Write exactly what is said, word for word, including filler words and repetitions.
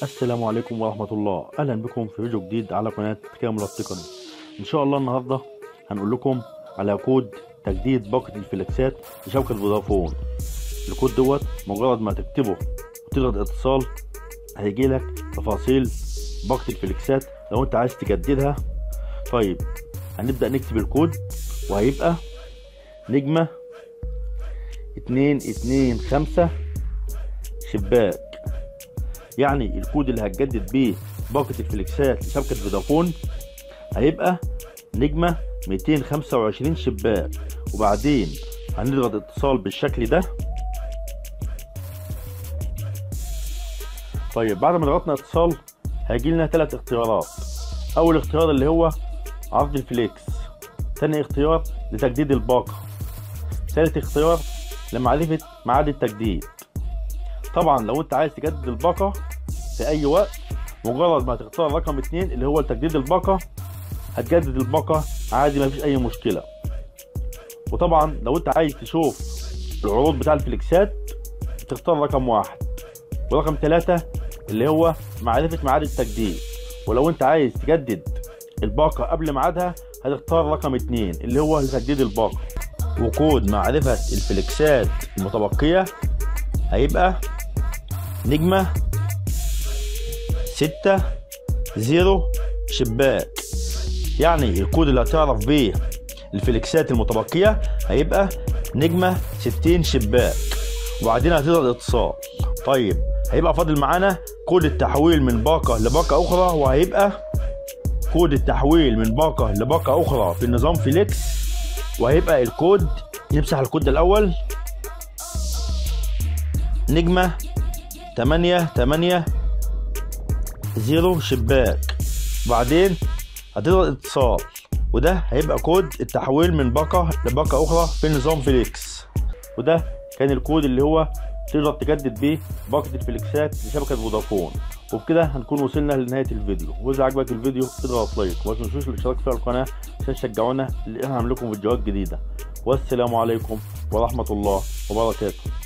السلام عليكم ورحمة الله. أهلا بكم في فيديو جديد على قناة كامل التقني. إن شاء الله النهاردة هنقول لكم على كود تجديد باقة الفليكسات لشبكة فودافون. الكود دوت مجرد ما تكتبه وتضغط اتصال هيجي لك تفاصيل باقة الفليكسات لو أنت عايز تجددها. طيب هنبدأ نكتب الكود وهيبقى نجمة اتنين اتنين خمسة شباك. يعني الكود اللي هتجدد بيه باقة الفليكسات لشبكة فودافون هيبقى نجمة ميتين خمسة وعشرين شباك، وبعدين هنضغط اتصال بالشكل ده. طيب بعد ما ضغطنا اتصال هيجي لنا ثلاث اختيارات. اول اختيار اللي هو عرض الفليكس، ثاني اختيار لتجديد الباقة، ثالث اختيار لمعرفة ميعاد التجديد. طبعا لو انت عايز تجدد الباقة في اي وقت مجرد ما تختار رقم اتنين اللي هو تجديد الباقة هتجدد الباقة عادي، مفيش اي مشكلة. وطبعا لو انت عايز تشوف العروض بتاع الفليكسات تختار رقم واحد، ورقم ثلاثة اللي هو معرفة ميعاد التجديد. ولو انت عايز تجدد الباقة قبل ميعادها هتختار رقم اتنين اللي هو تجديد الباقة. وكود معرفة الفليكسات المتبقية هيبقى نجمة ستة زيرو شباك. يعني الكود اللي هتعرف بيه الفليكسات المتبقية هيبقى نجمة ستين شباك، وبعدين هتضغط اتصال. طيب هيبقى فاضل معانا كود التحويل من باقة لباقة أخرى، وهيبقى كود التحويل من باقة لباقة أخرى في النظام فليكس. وهيبقى الكود، نمسح الكود ده الأول، نجمة تمانية تمانية زيرو شباك، بعدين هتضغط اتصال، وده هيبقى كود التحويل من باقة لباقة أخرى في نظام فليكس. وده كان الكود اللي هو تقدر تجدد بيه باقة الفليكسات لشبكة فودافون. وبكده هنكون وصلنا لنهاية الفيديو، وإذا عجبك الفيديو اضغط لايك وما تنسوش الاشتراك في القناة عشان تشجعونا اللي احنا هنعمل لكم فيديوهات جديدة. والسلام عليكم ورحمة الله وبركاته.